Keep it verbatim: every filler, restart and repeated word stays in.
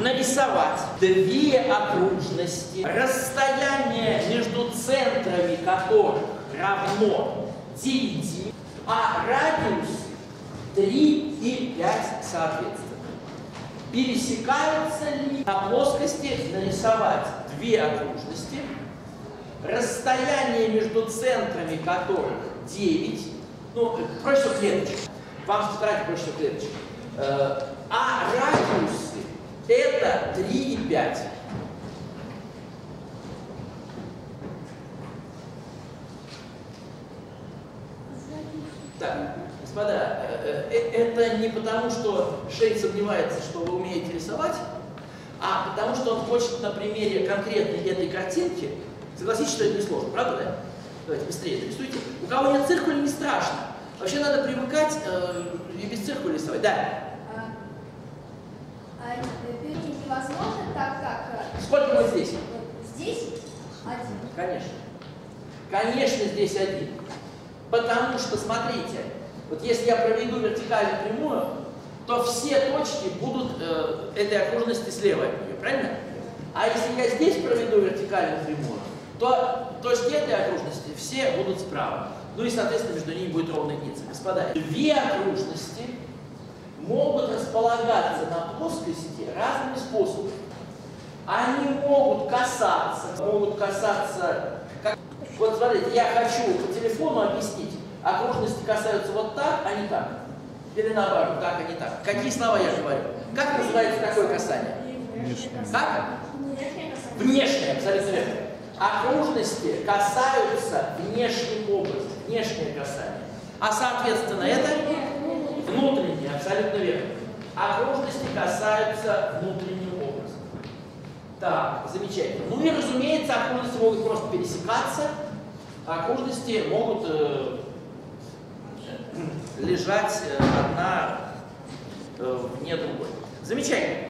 нарисовать две окружности, расстояние между центрами которых равно девяти, а радиус три и пять соответственно. Пересекаются ли на плоскости нарисовать две окружности, расстояние между центрами которых девять, ну, проще всего клеточек, вам старать проще всего клеточек, а радиусы это три и пять. Так, господа, это не потому, что Шейн сомневается, что вы умеете рисовать, а потому что он хочет на примере конкретной этой картинки, согласитесь, что это несложно, правда, да? Давайте быстрее нарисуйте. У кого нет циркуля, не страшно. Вообще надо привыкать э, и без циркуля рисовать. Да. А, а перейти невозможно так, как... Сколько мы здесь? Здесь один. Конечно. Конечно, здесь один. Потому что, смотрите, вот если я проведу вертикальную прямую, то все точки будут э, этой окружности слева от нее, правильно? А если я здесь проведу вертикальную прямую, то точки этой окружности все будут справа. Ну и, соответственно, между ними будет ровная единица. Господа, две окружности могут располагаться на плоскости разными способами. Они могут касаться, могут касаться... Как... Вот смотрите, я хочу по телефону объяснить, окружности касаются вот так, а не так. Или наоборот, так, а не так. Какие слова я говорю? Как называется такое касание? Как? Внешнее, абсолютно верно. Окружности касаются внешним образом, внешнее касание. А соответственно это внутреннее, абсолютно верно. Окружности касаются внутренним образом. Так, замечательно. Ну и разумеется, окружности могут просто пересекаться, окружности могут э, лежать одна э, вне другой. Замечательно.